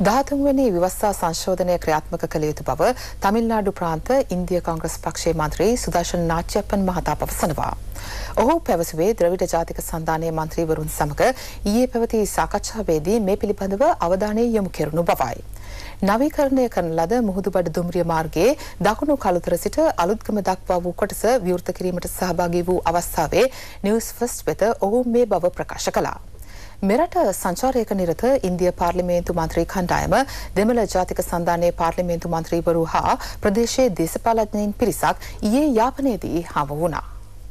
13 වෙනි විවස්ථා සංශෝධනය ක්‍රියාත්මක කළ යුතු බව තමිල්නාඩු ප්‍රාන්ත ඉන්දිය කොංග්‍රස් පක්ෂයේ මන්ත්‍රී සුදර්ශන නාච්‍යප්පන් මහතා පවසනවා. ඔහු පැවසුවේ ද්‍රවිඩ ජාතික සන්ධානයේ මන්ත්‍රීවරුන් සමග ඊයේ පැවති සාකච්ඡාවේදී මේ පිළිබඳව අවධානය යොමු කෙරුණු බවයි. නවීකරණය කරන ලද මුහුදුබඩ දුම්රිය මාර්ගයේ දකුණු කළුතර සිට අලුත්ගම දක්වා වූ කොටස විවෘත කිරීමට සහභාගී වූ අවස්ථාවේ නිවුස් ෆස්ට් වෙත ඔහු මේ බව ප්‍රකාශ කළා. මෙරට සංචාරයක නිරත ඉන්දිය පාර්ලිමේන්තු මන්ත්‍රී කණ්ඩායම දෙමළ ජාතික සන්ධානයේ පාර්ලිමේන්තු මන්ත්‍රීවරු හා ප්‍රදේශයේ දේශපාලඥයින් පිරිසක් ඊයේ යාපනයේදී හමු වුණා.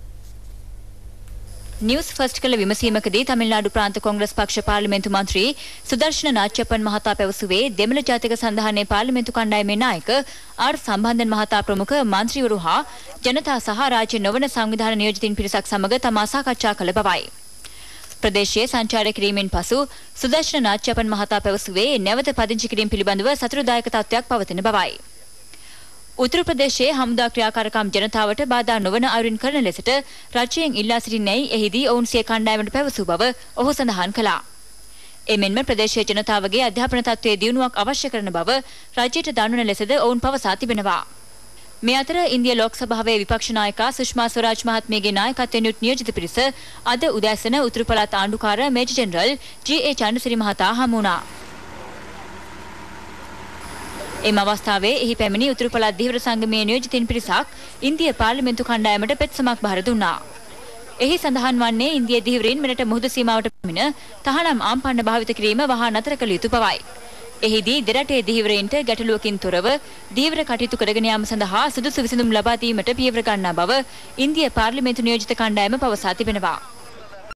न्यूज़ फर्स्ट कल विमसीमकදී तमिलनाडु प्रांत कांग्रेस पक्ष पार्लिमेंटु मंत्री सुदर्शन नाच्यप्पन महता පැවසුවේ දෙමළ ජාතික සන්ධානයේ පාර්ලිමේන්තු කණ්ඩායමේ නායක ආර් සම්බන්ධන් මහතා ප්‍රමුඛ මන්ත්‍රීවරු හා ජනතා සහ රාජ්‍ය නොවන සංවිධාන නියෝජිතින් පිරිසක් සමග තමා සාකච්ඡා කළ බවයි. ප්‍රදේශයේ සංචාරය කිරීමෙන් පසු සුදර්ශන නාච්‍යපන් මහතා පැවසුවේ නැවත පදිංචි කිරීම පිළිබඳව සතුටුදායක තත්ත්වයක් පවතින බවයි. උතුරු ප්‍රදේශයේ හමුදා ක්‍රියාකාරකම් ජනතාවට බාධා නොවන අයුරින් කරන ලෙසට රජයෙන් ඉල්ලා සිටින්නේයි එහිදී ඔවුන් සිය කණ්ඩායමට පැවසූ බව ඔහු සඳහන් කළා. එමෙන්ම ප්‍රදේශීය ජනතාවගේ අධ්‍යාපන තත්ත්වයේ දියුණුවක් අවශ්‍ය කරන බව රජයට දන්වන ලෙසද ඔවුන් පවසා තිබෙනවා. මේ අතර ඉන්දිය ලෝක සභාවේ විපක්ෂ නායකා සුෂ්මා ස්වරාජ් මහත්මියගේ නායකත්වයෙන් යුත් නියෝජිත පිරිස අද උදෑසන උතුරු පළාත් ආණ්ඩුකාර මේජර් ජෙනරල් ජී.ඒ. චන්ද්‍රසිරි මහතා හමු වුණා. එම අවස්ථාවේ එහි පැමිණි උතුරු පළාත් ධීවර සංගමයේ නියෝජිතින් පිරිසක් ඉන්දිය පාර්ලිමේන්තු කණ්ඩායමට පෙත්සමක් බාර දුන්නා. එහි සඳහන් වන්නේ ඉන්දිය ධීවරීන් මෙරට මුහුදු සීමාවට පැමිණ තහනම් ආම්පන්න භාවිත කිරීම වහා නතර කළ යුතු බවයි. එහිදී දෙරටේ ධීවරයින්ට ගැටලුවකින් තොරව ධීවර කටයුතු කරගෙන යාම සඳහා සුදුසු විසඳුම් ලබා දීමට පියවර ගන්නා බව ඉන්දිය පාර්ලිමේන්තු නියෝජිත කණ්ඩායම පවසා තිබෙනවා.